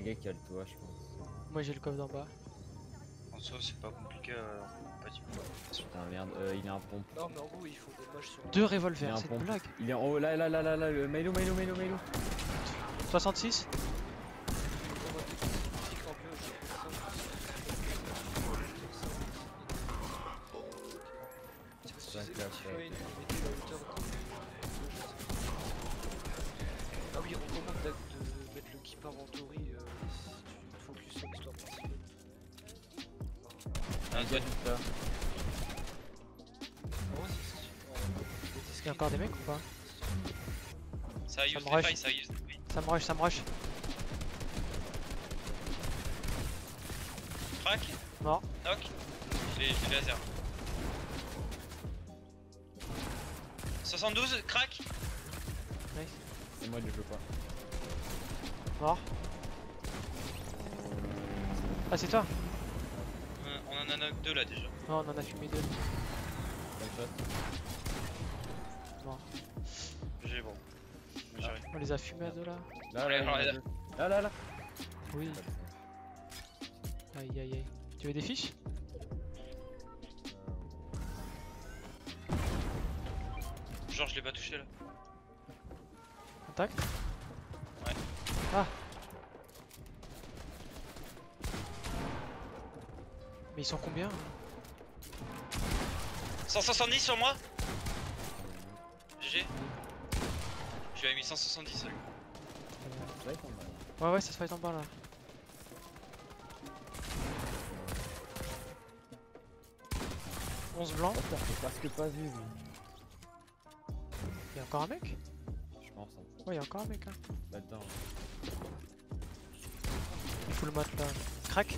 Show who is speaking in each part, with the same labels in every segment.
Speaker 1: un gars qui a le toit, je pense.
Speaker 2: Moi j'ai le coffre d'en bas.
Speaker 3: En soi, c'est pas compliqué. Pas du tout.
Speaker 1: Putain, merde, il a un pompe.
Speaker 4: Non, mais en gros, il faut des moches sur.
Speaker 2: Deux
Speaker 1: Il a
Speaker 2: revolvers,
Speaker 1: un
Speaker 2: c'est une
Speaker 1: pompe.
Speaker 2: blague.
Speaker 1: Il est en haut, là, Milo.
Speaker 2: 66.
Speaker 4: Ah oui, on recommande de mettre le keep inventory si tu te focus sur l'histoire principale.
Speaker 1: Un gars juste là.
Speaker 2: Il y a encore des mecs ou pas?
Speaker 3: Ça use
Speaker 2: me
Speaker 3: des
Speaker 2: rush.
Speaker 3: failles, ça use des failles.
Speaker 2: Ça me rush.
Speaker 3: Crac.
Speaker 2: Mort.
Speaker 3: Knock. J'ai laser. 72, crack.
Speaker 2: Nice.
Speaker 1: C'est moi, je peux pas.
Speaker 2: Mort. Ah c'est toi?
Speaker 3: On en a knock 2 là déjà.
Speaker 2: Non, on en a fumé deux. Mort.
Speaker 3: J'ai bon. J'arrive.
Speaker 2: On les a fumés à deux là?
Speaker 1: Là.
Speaker 2: Oui. Aïe aïe aïe. Tu veux des fiches?
Speaker 3: Genre, je l'ai pas touché là.
Speaker 2: Contact?
Speaker 3: Ouais.
Speaker 2: Ah. Mais ils sont combien?
Speaker 3: 170 sur moi. GG. Je lui ai mis 170 seul.
Speaker 2: Ouais ça se fight en bas là. « 11 blancs.
Speaker 1: J'ai presque pas vu, lui.
Speaker 2: Y'a encore un mec?
Speaker 1: Je pense. Hein.
Speaker 2: Ouais, y'a encore un mec hein.
Speaker 1: Là-dedans.
Speaker 2: Il faut le mat là. Crac.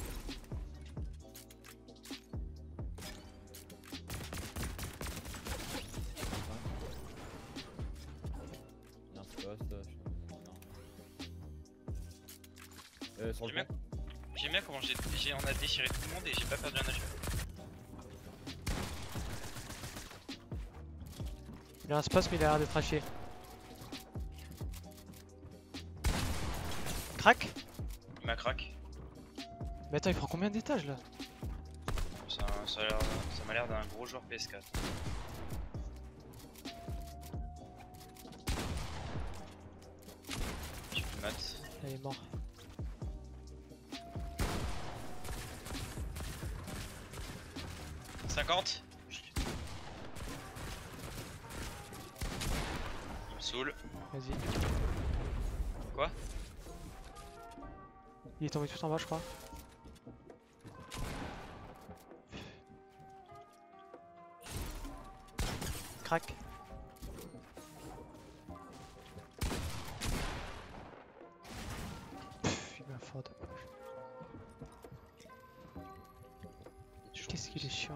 Speaker 1: Non, c'est pas ça. Non. Sur le pont.
Speaker 3: J'aime bien comment on a déchiré tout le monde et j'ai pas perdu un nageur.
Speaker 2: Il a un space mais il a l'air d'être haché. Crac.
Speaker 3: Il m'a crack.
Speaker 2: Mais attends, il prend combien d'étages là?
Speaker 3: Ça m'a l'air d'un gros joueur PS4. Je peux mat.
Speaker 2: Il est mort. «
Speaker 3: 50. Il me saoule.
Speaker 2: Vas-y.
Speaker 3: Quoi?
Speaker 2: Il est tombé tout en bas je crois. Crac. Il m'a fort de poche. Qu'est-ce qu'il est chiant.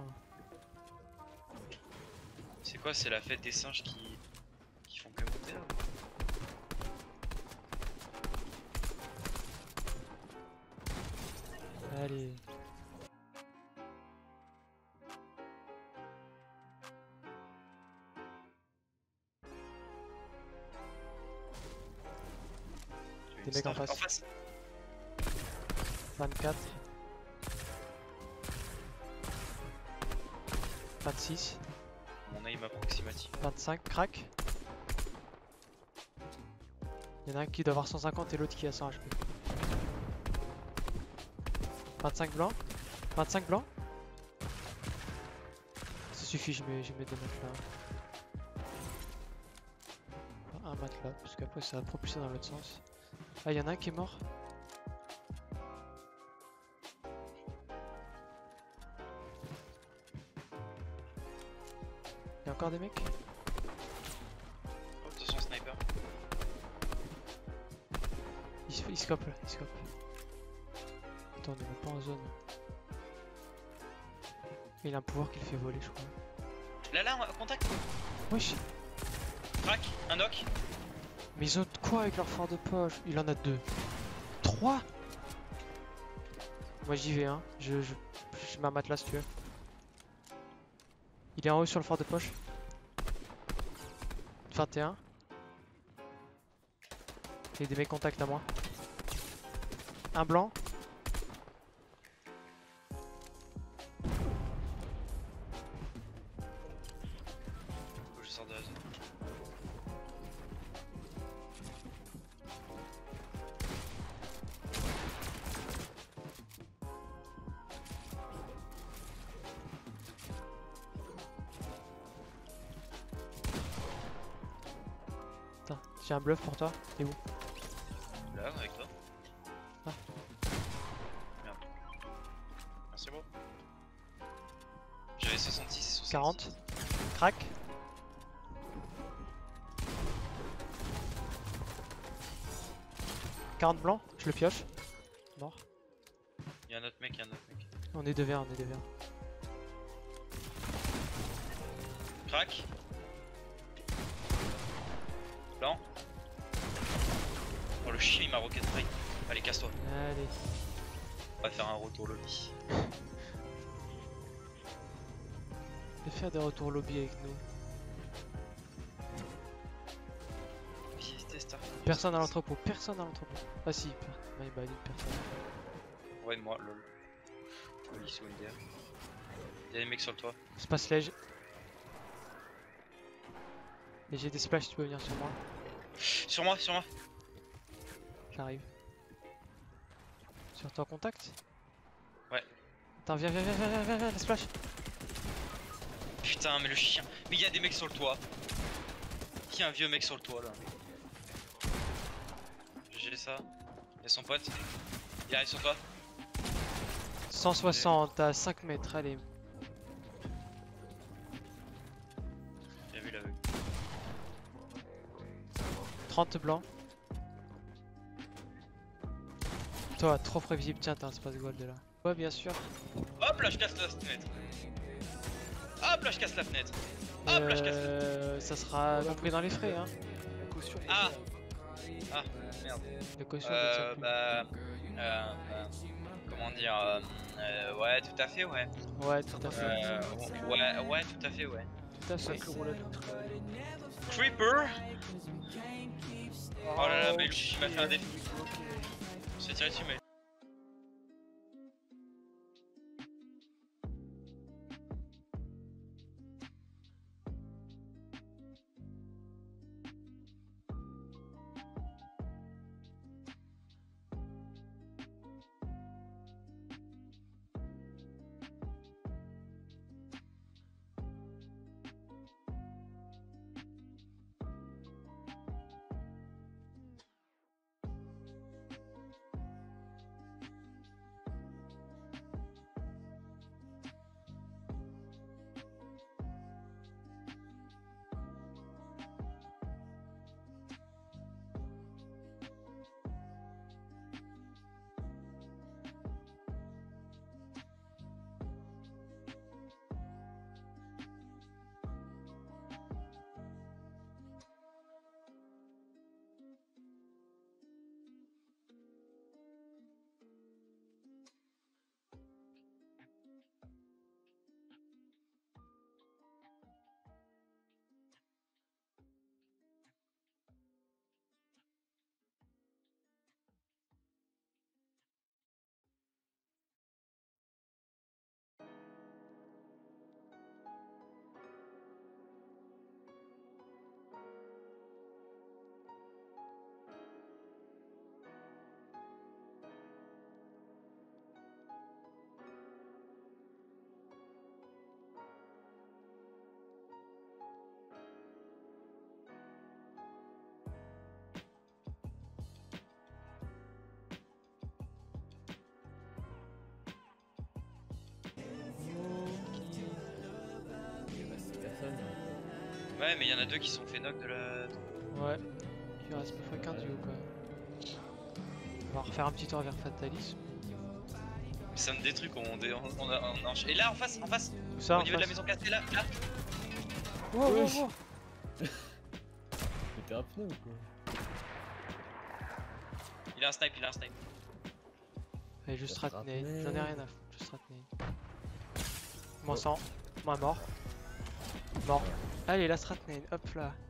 Speaker 3: C'est quoi? C'est la fête des singes qui font que monter là?
Speaker 2: Allez. Des mecs en face. 24. 26.
Speaker 3: Mon aim approximatif.
Speaker 2: 25. Crac. Il y en a un qui doit avoir 150 et l'autre qui a 100 HP. 25 blancs. 25 blancs. Ça suffit, je mets deux matelas. Un matelas, parce qu'après ça va propulser dans l'autre sens. Ah, il y en a un qui est mort. Il y a encore des mecs?
Speaker 3: Oh, attention, sniper.
Speaker 2: Il scope là, il scope. Attends, on est même pas en zone. Mais il a un pouvoir qui le fait voler, je crois.
Speaker 3: Là, contact.
Speaker 2: Wesh.
Speaker 3: Crac, un knock.
Speaker 2: Mais ils ont quoi avec leur fort de poche? Il en a deux. 3. Moi j'y vais hein. Je mets un matelas si tu veux. Il est en haut sur le fort de poche. 21. Il y a des mecs contact à moi. Un blanc.
Speaker 3: Faut que je sors de la zone.
Speaker 2: Attends, j'ai un bluff pour toi. T'es où?
Speaker 3: Là, avec toi.
Speaker 2: Ah.
Speaker 3: Merde. Merci bro. J'avais 66, 66.
Speaker 2: 40. Crac. « 40 blanc, je le pioche. Mort.
Speaker 3: Il y a un autre mec, il y a un autre mec.
Speaker 2: On est 2v1, on est 2v1.
Speaker 3: Crac. Blanc. Oh le chien il m'a rocket spray. Allez casse-toi.
Speaker 2: Allez.
Speaker 3: On va faire un retour lobby.
Speaker 2: Je vais faire des retours lobby avec nous.
Speaker 3: Visiter Starfield.
Speaker 2: Personne à l'entrepôt, personne à l'entrepôt. Ah si, my bad, personne.
Speaker 3: Ouais moi lol. Police Wonder. Y'a des mecs sur le toit.
Speaker 2: Space lège. Et j'ai des splash, tu peux venir sur moi.
Speaker 3: Sur moi, sur moi.
Speaker 2: J'arrive. Sur toi contact?
Speaker 3: Ouais.
Speaker 2: Attends, viens, la splash.
Speaker 3: Putain mais le chien. Mais y'a des mecs sur le toit. Il y a un vieux mec sur le toit là. J'ai ça. Y'a son pote. Il arrive sur toi.
Speaker 2: 160 à 5 mètres, allez.
Speaker 3: J'ai vu l'aveugle.
Speaker 2: 30 blancs. Toi, trop prévisible, tiens, t'as un space gold là. Ouais, bien sûr.
Speaker 3: Hop là je casse la fenêtre. Hop là je casse la fenêtre. Hop là je casse la fenêtre.
Speaker 2: Ça sera compris dans les frais, hein.
Speaker 4: La caution.
Speaker 3: Ah. Ah merde.
Speaker 2: Le caution ne tient plus.
Speaker 3: Comment dire ouais tout à fait ouais.
Speaker 2: Ouais, tout à fait.
Speaker 3: Ouais tout à fait ouais.
Speaker 2: Tout à fait.
Speaker 4: 5 euros la litre.
Speaker 3: Creeper. Oh là là mais il m'a fait un défi. On s'est tiré dessus mais. Ouais mais il y en a deux qui sont fait knock de la...
Speaker 2: Ouais. Il reste plus fois qu'un duo quoi. On va refaire un petit tour vers Fatalisme.
Speaker 3: Ça me détruit quand on enchaîne. Et là en face,
Speaker 2: Où ça,
Speaker 3: au
Speaker 2: en
Speaker 3: niveau de la
Speaker 2: face
Speaker 3: maison cassée là.
Speaker 2: Wow, wow,
Speaker 1: Wesh.
Speaker 2: wow.
Speaker 1: Mais t'es un pneu ou quoi?
Speaker 3: Il a un snipe,
Speaker 2: Allez, juste
Speaker 1: Ça
Speaker 2: Ratnade.
Speaker 1: frappe.
Speaker 2: J'en ai rien à foutre, juste Ratnade. Moins 100, moins mort. Mort. Allez, la Ratnade, hop là.